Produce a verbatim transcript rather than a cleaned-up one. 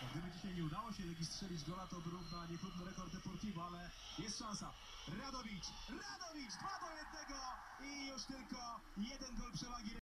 Gdyby dzisiaj nie udało się Legii strzelić gola, to wyrówna niechlubny rekord Deportivo, ale jest szansa. Radowicz, Radowicz, dwa do jednego i już tylko jeden gol przewagi.